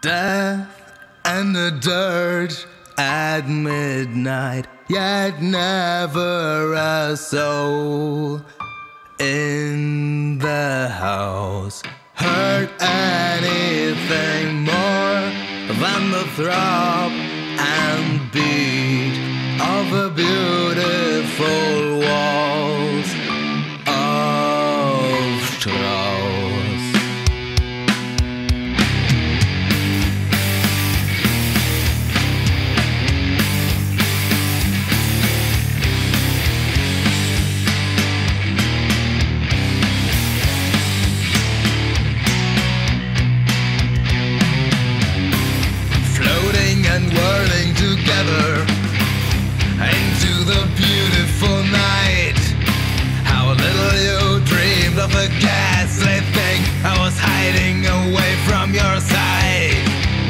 Death and the dirge at midnight, yet never a soul in the house heard anything more than the throb and beat of the beautiful walls of Strauss. And whirling together into the beautiful night. How little you dreamed of the ghastly thing I was hiding away from your sight.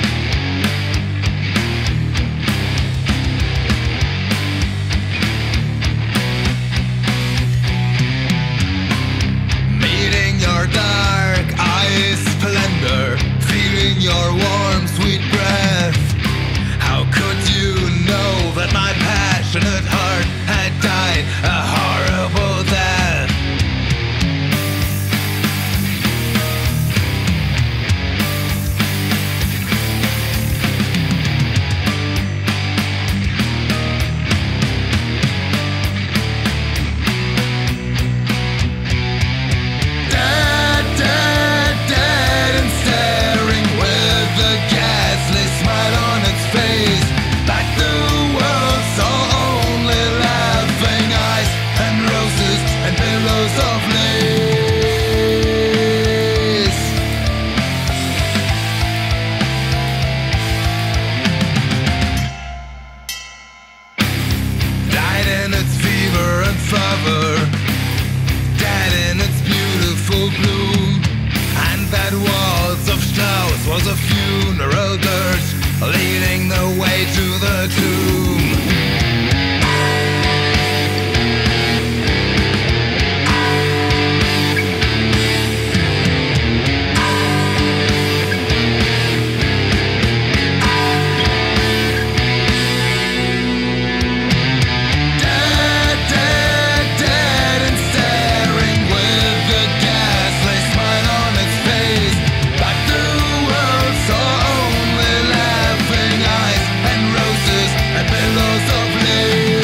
Meeting your dark eyes' splendor, feeling your warm sweet breath. How could you know that my passionate heart had died a horrible death? Dead, dead, dead and staring with a ghastly smile on its face. Like the world saw only laughing eyes and roses and billows of lace. Died in its fever and fervor, dead in its beautiful gloom. And that waltz of Strauss was a funeral dirge leading the way to the tomb. Dead, dead, dead and staring with a ghastly smile on its face. Like the world saw only laughing eyes and roses and billows of lace.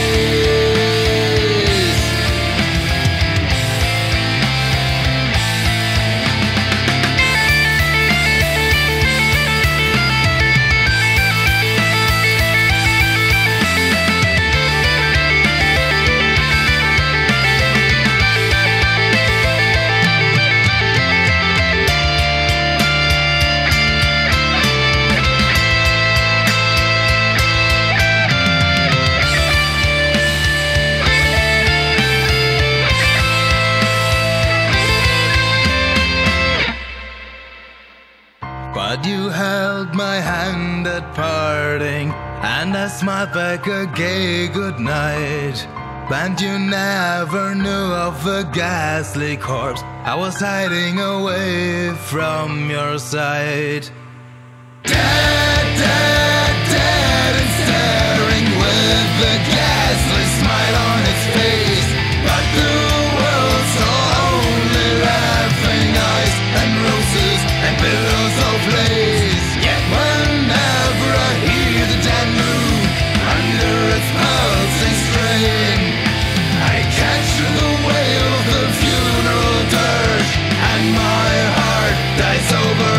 But you held my hand at parting, and I smiled back a gay goodnight. And you never knew of the ghastly corpse I was hiding away from your sight. Dead, dead, dead and staring with a ghastly smile on its face. But the world saw only laughing eyes and roses and billows of lace. Yet whenever I hear the Danube under its pulsing strain, I catch the wail of the funeral dirge, and my heart dies over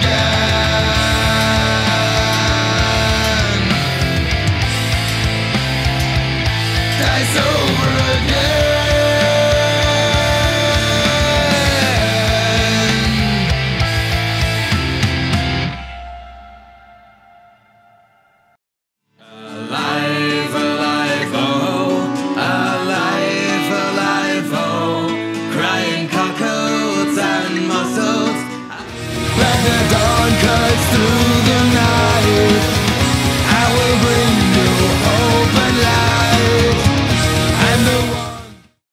again. Dies over again. Alive, alive, oh, alive, alive, oh, crying cockles and mussels. When the dawn cuts through the